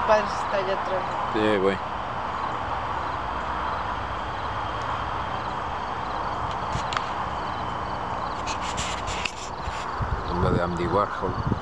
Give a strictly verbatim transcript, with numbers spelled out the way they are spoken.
padre está allá atrás. Sí, güey. Tumba de Andy Warhol.